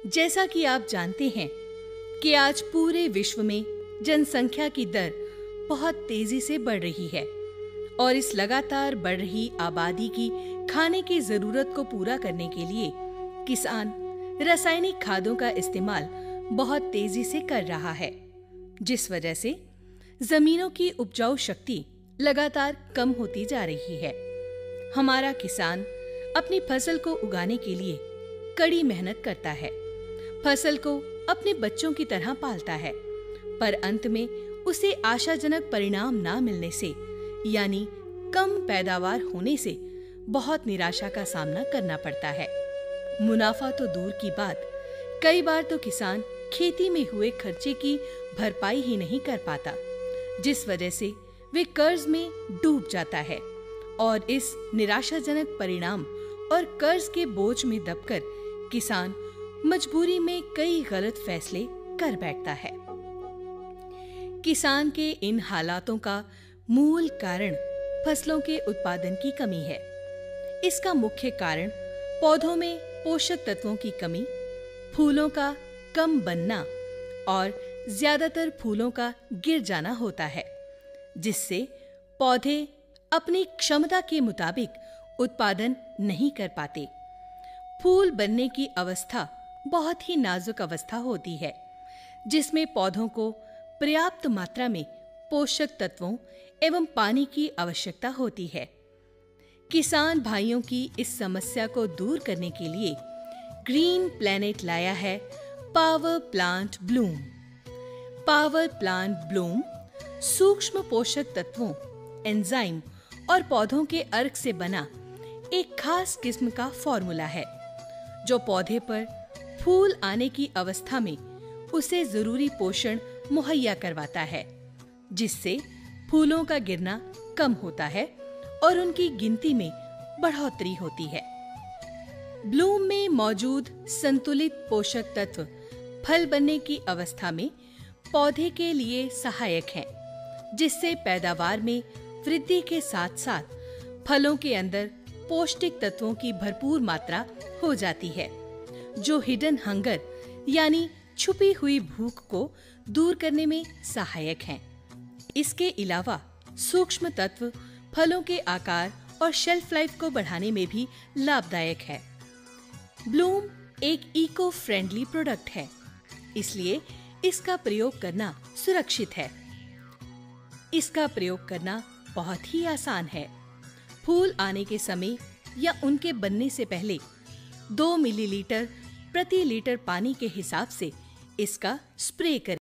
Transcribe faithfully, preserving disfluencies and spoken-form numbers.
जैसा कि आप जानते हैं कि आज पूरे विश्व में जनसंख्या की दर बहुत तेजी से बढ़ रही है और इस लगातार बढ़ रही आबादी की खाने की जरूरत को पूरा करने के लिए किसान रासायनिक खादों का इस्तेमाल बहुत तेजी से कर रहा है, जिस वजह से जमीनों की उपजाऊ शक्ति लगातार कम होती जा रही है। हमारा किसान अपनी फसल को उगाने के लिए कड़ी मेहनत करता है, फसल को अपने बच्चों की तरह पालता है, पर अंत में उसे आशाजनक परिणाम ना मिलने से यानी कम पैदावार होने से बहुत निराशा का सामना करना पड़ता है। मुनाफा तो दूर की बात, कई बार तो किसान खेती में हुए खर्चे की भरपाई ही नहीं कर पाता, जिस वजह से वे कर्ज में डूब जाता है और इस निराशाजनक परिणाम और कर्ज के बोझ में दबकर किसान मजबूरी में कई गलत फैसले कर बैठता है। किसान के इन हालातों का मूल कारण फसलों के उत्पादन की कमी है। इसका मुख्य कारण पौधों में पोषक तत्वों की कमी, फूलों का कम बनना और ज्यादातर फूलों का गिर जाना होता है, जिससे पौधे अपनी क्षमता के मुताबिक उत्पादन नहीं कर पाते। फूल बनने की अवस्था बहुत ही नाजुक अवस्था होती है, जिसमें पौधों को पर्याप्त मात्रा में पोषक तत्वों एवं पानी की आवश्यकता होती है। किसान भाइयों की इस समस्या को दूर करने के लिए ग्रीन प्लैनेट लाया है power plant bloom. Power plant bloom सूक्ष्म पोषक तत्वों, एंजाइम और पौधों के अर्क से बना एक खास किस्म का फॉर्मूला है, जो पौधे पर फूल आने की अवस्था में उसे जरूरी पोषण मुहैया करवाता है, जिससे फूलों का गिरना कम होता है और उनकी गिनती में बढ़ोतरी होती है। ब्लूम में मौजूद संतुलित पोषक तत्व फल बनने की अवस्था में पौधे के लिए सहायक हैं, जिससे पैदावार में वृद्धि के साथ साथ फलों के अंदर पौष्टिक तत्वों की भरपूर मात्रा हो जाती है, जो हिडन हंगर यानी छुपी हुई भूख को दूर करने में सहायक हैं। इसके अलावा सूक्ष्म तत्व फलों के आकार और शेल्फ लाइफ को बढ़ाने में भी लाभदायक है। ब्लूम एक इको फ्रेंडली प्रोडक्ट है, इसलिए इसका प्रयोग करना सुरक्षित है। इसका प्रयोग करना बहुत ही आसान है। फूल आने के समय या उनके बनने से पहले दो मिलीलीटर प्रति लीटर पानी के हिसाब से इसका स्प्रे करें।